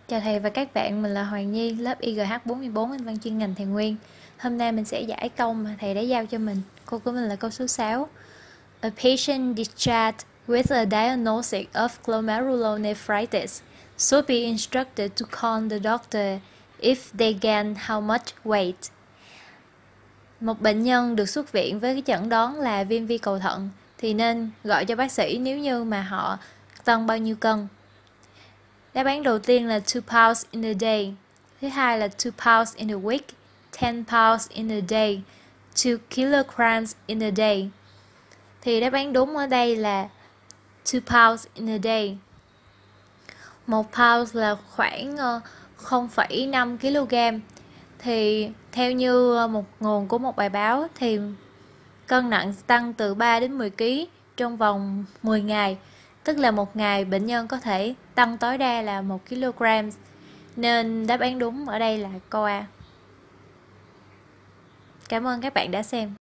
Chào thầy và các bạn, mình là Hoàng Nhi, lớp IGH44 Anh văn chuyên ngành thầy Nguyên. Hôm nay mình sẽ giải câu mà thầy đã giao cho mình. Câu của mình là câu số 6. A patient discharged with a diagnosis of glomerulonephritis should be instructed to call the doctor if they gain how much weight. Một bệnh nhân được xuất viện với cái chẩn đoán là viêm vi cầu thận thì nên gọi cho bác sĩ nếu như mà họ tăng bao nhiêu cân. Đáp án đầu tiên là 2 pounds in a day. Thứ hai là 2 pounds in a week, 10 pounds in a day, 2 kilograms in a day. Thì đáp án đúng ở đây là 2 pounds in a day. 1 pound là khoảng 0,5 kg. Thì theo như một nguồn của một bài báo thì cân nặng tăng từ 3 đến 10 kg trong vòng 10 ngày. Tức là một ngày bệnh nhân có thể tăng tối đa là 1 kg. Nên đáp án đúng ở đây là câu A. Cảm ơn các bạn đã xem.